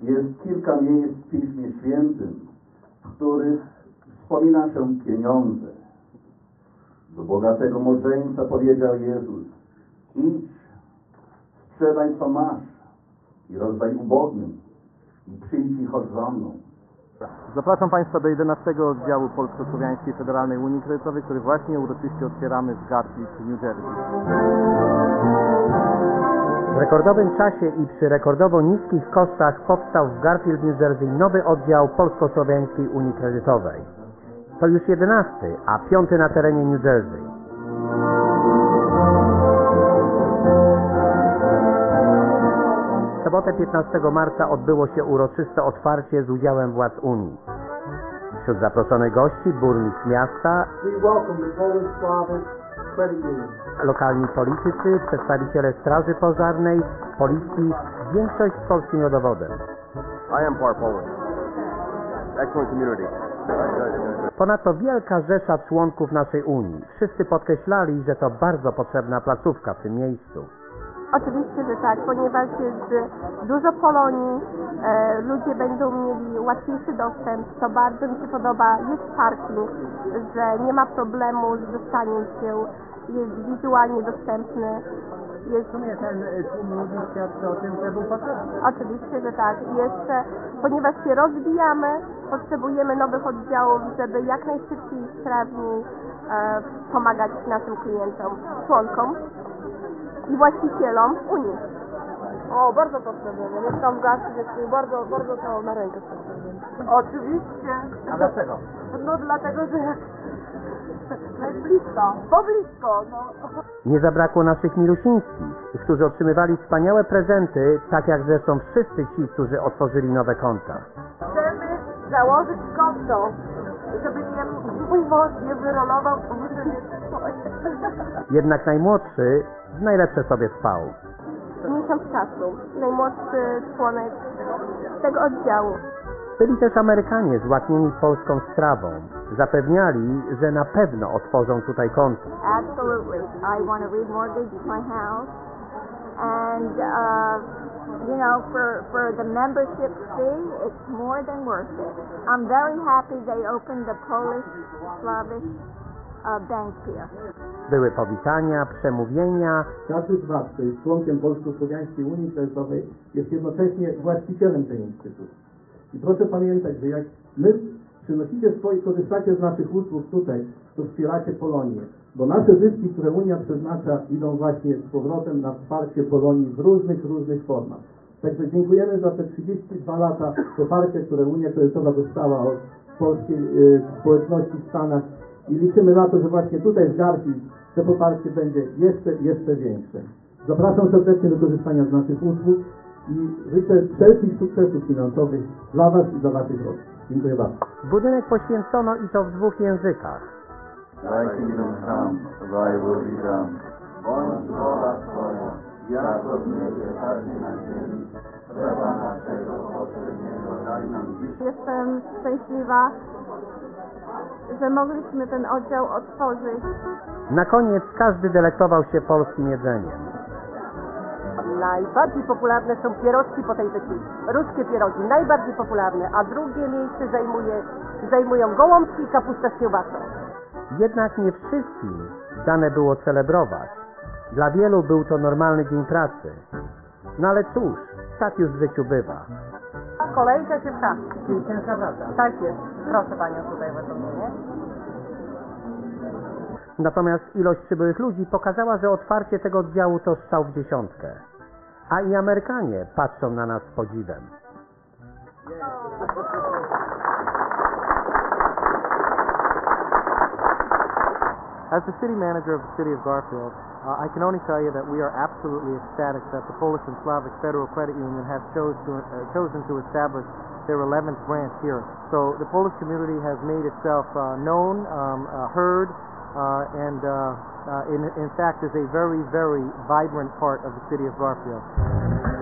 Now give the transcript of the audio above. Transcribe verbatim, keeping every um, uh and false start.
jest kilka miejsc w Piśmie Świętym, w których wspomina się pieniądze. Do bogatego mądrzeńca powiedział Jezus: idź, sprzedaj co masz i rozdaj ubogim i przyjdź i chodź za mną. Zapraszam Państwa do jedenastego oddziału Polsko-Słowiańskiej Federalnej Unii Kredytowej, który właśnie uroczyście otwieramy w Garfield, New Jersey. W rekordowym czasie i przy rekordowo niskich kosztach powstał w Garfield, New Jersey nowy oddział Polsko-Słowiańskiej Unii Kredytowej. To już jedenasty, a piąty na terenie New Jersey. W sobotę piętnastego marca odbyło się uroczyste otwarcie z udziałem władz Unii. Wśród zaproszonych gości burmistrz miasta, lokalni politycy, przedstawiciele straży pożarnej, policji, większość z polskim rodowodem. I am part Polish. Excellent community. Ponadto wielka rzesza członków naszej Unii. Wszyscy podkreślali, że to bardzo potrzebna placówka w tym miejscu. Oczywiście, że tak, ponieważ jest dużo Polonii, e, ludzie będą mieli łatwiejszy dostęp, to bardzo mi się podoba. Jest parking, że nie ma problemu z dostaniem się, jest wizualnie dostępny. Jest... W sumie ten tłum ludzi świadczy o tym, że był potrzebny. Oczywiście, że tak. Jeszcze, ponieważ się rozwijamy, potrzebujemy nowych oddziałów, żeby jak najszybciej i sprawniej e, pomagać naszym klientom, członkom i właścicielom Unii. O, bardzo potrzebujemy. Mieszkam w Garfield i bardzo, bardzo to na rękę potrzebujemy. Oczywiście. A dlaczego? No dlatego, że jak jest blisko, bo blisko, no. Nie zabrakło naszych milusińskich, którzy otrzymywali wspaniałe prezenty, tak jak zresztą wszyscy ci, którzy otworzyli nowe konta. Chcemy założyć konto, żeby nie, mój mąż nie wyrolował, to muszę mieć swoje. Jednak najmłodszy najlepsze sobie spał. Miesiąc czasu, najmłodszy członek tego oddziału. Byli też Amerykanie złaknieni polską strawą. Zapewniali, że na pewno otworzą tutaj konto. Absolutely. I want to remortgage my house. And, uh, you know, for, for the membership fee, it's more than worth it. I'm very happy they opened the Polish Slavic uh, bank here. Były powitania, przemówienia. Każdy z Was, kto jest członkiem Polsko-Słowiańskiej Unii Kredytowej, jest jednocześnie właścicielem tej instytucji. I proszę pamiętać, że jak my przynosicie swoje, korzystacie z naszych usług tutaj, to wspieracie Polonię. Bo nasze zyski, które Unia przeznacza, idą właśnie z powrotem na wsparcie Polonii w różnych, różnych formach. Także dziękujemy za te trzydzieści dwa lata poparcia, które Unia Kredytowa dostała od polskiej y, społeczności w Stanach i liczymy na to, że właśnie tutaj w Garfield to poparcie będzie jeszcze, jeszcze większe. Zapraszam serdecznie do korzystania z naszych usług i życzę wszelkich sukcesów finansowych dla Was i dla Waszych rodzin. Dziękuję bardzo. Budynek poświęcono i to w dwóch językach. Thy kingdom come, Thy will be done. Bądź wola Twoja, jako w niebie, tak i na ziemi. Chleba naszego powszedniego daj nam dziś. Jestem szczęśliwa, że mogliśmy ten oddział otworzyć. Na koniec każdy delektował się polskim jedzeniem. Najbardziej popularne są pierożki po tej wycinie. Ruskie pierogi, najbardziej popularne, a drugie miejsce zajmuje, zajmują gołąbki i kapusta z kiełbasą. Jednak nie wszystkim dane było celebrować. Dla wielu był to normalny dzień pracy. No ale cóż, tak już w życiu bywa. Kolejka się pcha. Ciężka praca. Tak jest. Proszę Panią tutaj w nie? Natomiast ilość przybyłych ludzi pokazała, że otwarcie tego oddziału to strzał w dziesiątkę. A i Amerykanie patrzą na nas z podziwem. As the city manager of the city of Garfield, uh, I can only tell you that we are absolutely ecstatic that the Polish and Slavic Federal Credit Union has chose to, uh, chosen to establish their eleventh branch here. So the Polish community has made itself uh, known, um, uh, heard, uh, and uh, uh, in, in fact is a very, very vibrant part of the city of Garfield.